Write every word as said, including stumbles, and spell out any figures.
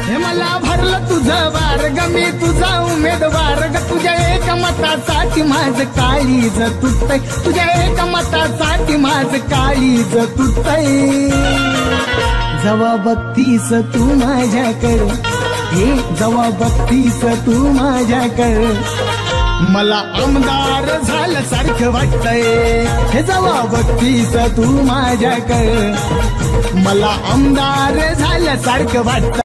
हे मला भरलं तुझं वार ग मी तुझा उमेदवार ग तुझ्या एक मतासाठी माझ काळीज तुटतय तुझ्या एक मतासाठी माझ काळीज तुटतय जवा बघतीस तू माझ्याकडे हे जवा बघतीस तू माझ्याकडे मला आमदार झाल्यासारखं वाटतंय हे जवा बघतीस तू माझ्याकडे मला आमदार झाल्यासारखं वाटतंय।